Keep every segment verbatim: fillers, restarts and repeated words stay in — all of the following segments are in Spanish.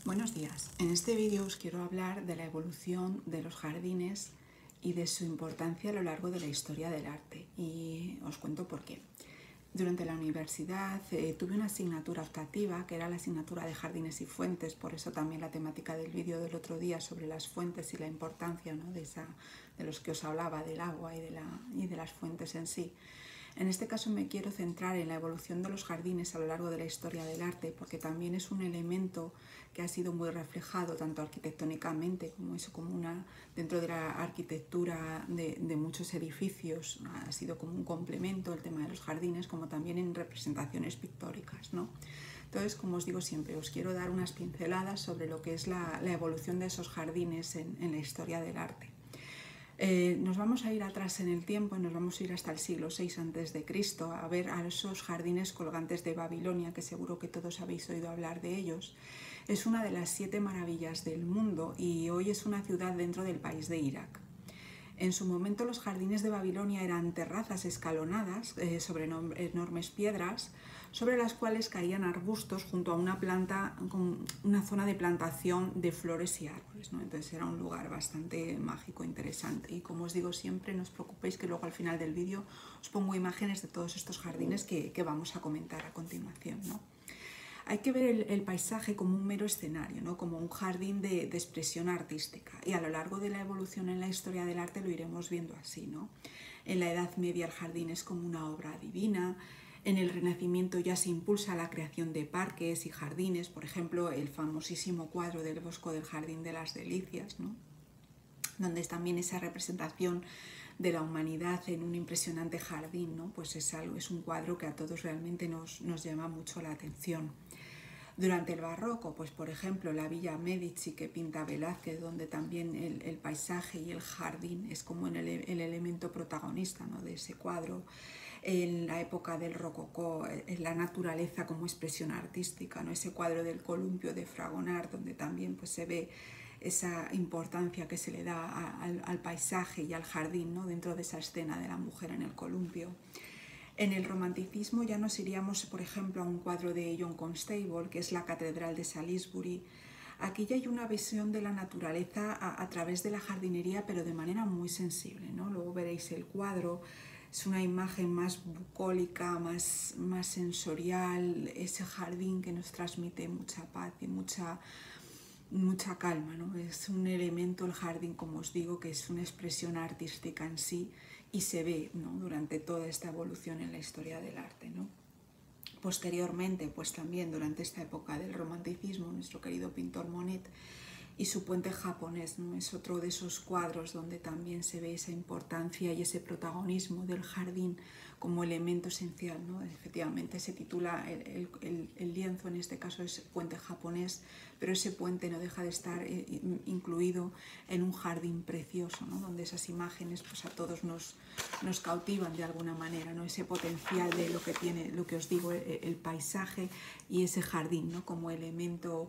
Buenos días. En este vídeo os quiero hablar de la evolución de los jardines y de su importancia a lo largo de la historia del arte, y os cuento por qué. Durante la universidad eh, tuve una asignatura optativa que era la asignatura de jardines y fuentes, por eso también la temática del vídeo del otro día sobre las fuentes y la importancia, ¿no?, de, esa, de los que os hablaba, del agua y de, la, y de las fuentes en sí. En este caso me quiero centrar en la evolución de los jardines a lo largo de la historia del arte, porque también es un elemento que ha sido muy reflejado tanto arquitectónicamente como eso, como una, dentro de la arquitectura de, de muchos edificios, ha sido como un complemento el tema de los jardines, como también en representaciones pictóricas, ¿no? Entonces, como os digo siempre, os quiero dar unas pinceladas sobre lo que es la, la evolución de esos jardines en, en la historia del arte. Eh, nos vamos a ir atrás en el tiempo y nos vamos a ir hasta el siglo seis antes de Cristo a ver a esos jardines colgantes de Babilonia, que seguro que todos habéis oído hablar de ellos. Es una de las siete maravillas del mundo y hoy es una ciudad dentro del país de Irak. En su momento los jardines de Babilonia eran terrazas escalonadas eh, sobre enormes piedras, sobre las cuales caían arbustos junto a una planta, una zona de plantación de flores y árboles, ¿no? Entonces era un lugar bastante mágico, interesante. Y como os digo siempre, no os preocupéis que luego al final del vídeo os pongo imágenes de todos estos jardines que, que vamos a comentar a continuación, ¿no? Hay que ver el, el paisaje como un mero escenario, ¿no?, como un jardín de, de expresión artística, y a lo largo de la evolución en la historia del arte lo iremos viendo así, ¿no? En la Edad Media el jardín es como una obra divina. En el Renacimiento ya se impulsa la creación de parques y jardines, por ejemplo el famosísimo cuadro del Bosco del Jardín de las Delicias, ¿no?, donde es también esa representación de la humanidad en un impresionante jardín, ¿no? Pues es, algo, es un cuadro que a todos realmente nos, nos llama mucho la atención. Durante el barroco, pues por ejemplo la Villa Medici que pinta Velázquez, donde también el, el paisaje y el jardín es como en el, el elemento protagonista, ¿no?, de ese cuadro. En la época del rococó, la naturaleza como expresión artística, ¿no?, ese cuadro del columpio de Fragonard, donde también pues se ve esa importancia que se le da a, al, al paisaje y al jardín, ¿no?, dentro de esa escena de la mujer en el columpio. En el romanticismo ya nos iríamos, por ejemplo, a un cuadro de John Constable, que es la Catedral de Salisbury. Aquí ya hay una visión de la naturaleza a, a través de la jardinería, pero de manera muy sensible, ¿no? Luego veréis el cuadro, es una imagen más bucólica, más, más sensorial, ese jardín que nos transmite mucha paz y mucha, mucha calma, ¿no? Es un elemento, el jardín, como os digo, que es una expresión artística en sí, y se ve, ¿no?, durante toda esta evolución en la historia del arte, ¿no? Posteriormente, pues también durante esta época del romanticismo, nuestro querido pintor Monet y su puente japonés, ¿no?, es otro de esos cuadros donde también se ve esa importancia y ese protagonismo del jardín como elemento esencial, ¿no? Efectivamente se titula el, el, el lienzo, en este caso es puente japonés, pero ese puente no deja de estar incluido en un jardín precioso, ¿no?, donde esas imágenes pues a todos nos, nos cautivan de alguna manera, ¿no?, ese potencial de lo que tiene, lo que os digo, el, el paisaje y ese jardín, ¿no?, como elemento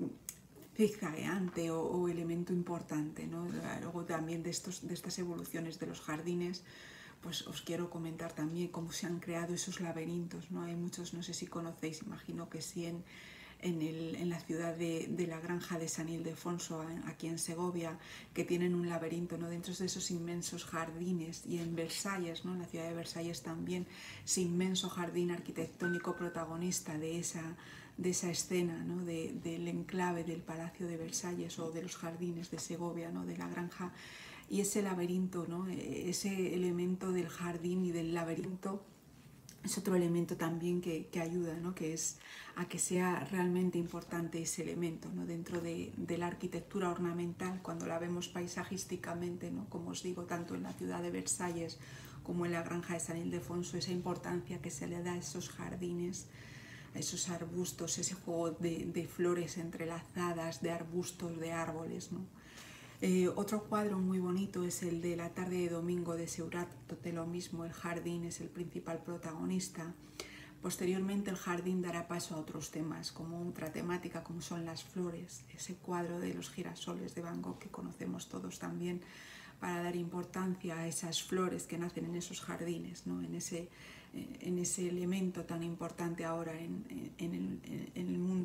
zigzagueante o, o elemento importante, ¿no? Luego también de, estos, de estas evoluciones de los jardines, pues os quiero comentar también cómo se han creado esos laberintos, ¿no? Hay muchos, no sé si conocéis, imagino que sí, en, en, el, en la ciudad de, de la granja de San Ildefonso, aquí en Segovia, que tienen un laberinto, ¿no?, dentro de esos inmensos jardines, y en Versalles, ¿no?, en la ciudad de Versalles también, ese inmenso jardín arquitectónico protagonista de esa, de esa escena, ¿no?, de, del enclave del Palacio de Versalles o de los jardines de Segovia, ¿no?, de la granja, y ese laberinto, ¿no?, ese elemento del jardín y del laberinto es otro elemento también que, que ayuda, ¿no?, que es a que sea realmente importante ese elemento, ¿no?, dentro de, de la arquitectura ornamental, cuando la vemos paisajísticamente, ¿no?, como os digo, tanto en la ciudad de Versalles como en la granja de San Ildefonso, esa importancia que se le da a esos jardines, a esos arbustos, ese juego de, de flores entrelazadas, de arbustos, de árboles, ¿no? Eh, otro cuadro muy bonito es el de La tarde de domingo de Seurat, donde lo mismo, el jardín es el principal protagonista. Posteriormente el jardín dará paso a otros temas, como otra temática como son las flores, ese cuadro de los girasoles de Van Gogh que conocemos todos también, para dar importancia a esas flores que nacen en esos jardines, ¿no?, en ese, en ese elemento tan importante ahora en, en, el, en el mundo y a, y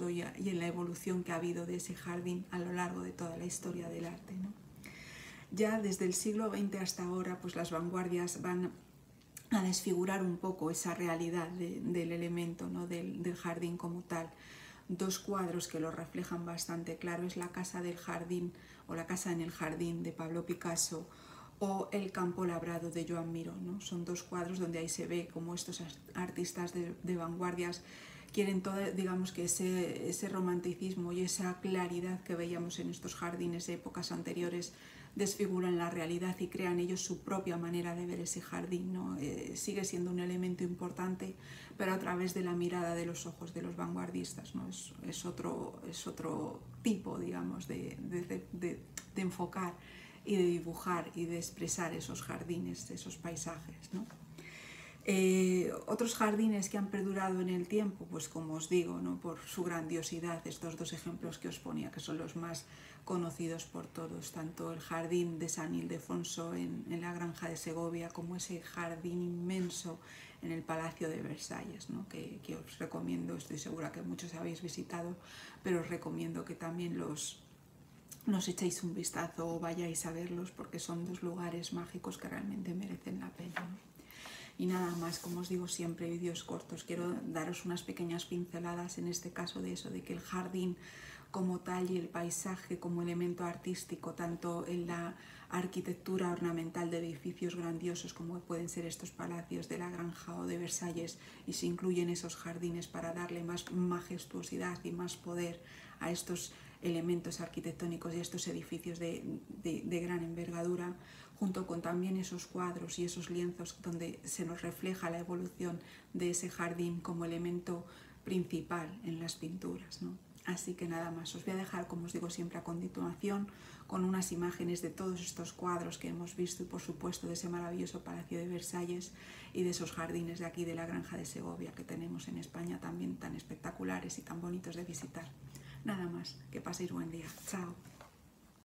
y en la evolución que ha habido de ese jardín a lo largo de toda la historia del arte, ¿no? Ya desde el siglo veinte hasta ahora, pues las vanguardias van a desfigurar un poco esa realidad de, del elemento, ¿no? del, del jardín como tal. Dos cuadros que lo reflejan bastante claro es la casa del jardín o la casa en el jardín de Pablo Picasso o el campo labrado de Joan Miró, ¿no? Son dos cuadros donde ahí se ve como estos artistas de, de vanguardias quieren todo, digamos que ese, ese romanticismo y esa claridad que veíamos en estos jardines de épocas anteriores desfiguran la realidad y crean ellos su propia manera de ver ese jardín, ¿no? Eh, sigue siendo un elemento importante, pero a través de la mirada de los ojos de los vanguardistas, ¿no? Es, es, otro, es otro tipo, digamos, de, de, de, de enfocar y de dibujar y de expresar esos jardines, esos paisajes, ¿no? Eh, otros jardines que han perdurado en el tiempo, pues como os digo, ¿no? Por su grandiosidad, estos dos ejemplos que os ponía, que son los más conocidos por todos, tanto el jardín de San Ildefonso en, en la Granja de Segovia, como ese jardín inmenso en el Palacio de Versalles, ¿no? que, que os recomiendo, estoy segura que muchos habéis visitado, pero os recomiendo que también los, nos echéis un vistazo o vayáis a verlos, porque son dos lugares mágicos que realmente merecen la pena, ¿no? Y nada más, como os digo siempre, vídeos cortos, quiero daros unas pequeñas pinceladas en este caso de eso, de que el jardín como tal y el paisaje como elemento artístico, tanto en la arquitectura ornamental de edificios grandiosos como pueden ser estos palacios de la Granja o de Versalles, y se incluyen esos jardines para darle más majestuosidad y más poder a estos elementos arquitectónicos y a estos edificios de, de, de gran envergadura, junto con también esos cuadros y esos lienzos donde se nos refleja la evolución de ese jardín como elemento principal en las pinturas, ¿no? Así que nada más, os voy a dejar, como os digo siempre, a continuación con unas imágenes de todos estos cuadros que hemos visto y por supuesto de ese maravilloso Palacio de Versalles y de esos jardines de aquí de la Granja de Segovia que tenemos en España también tan espectaculares y tan bonitos de visitar. Nada más, que paséis buen día. Chao.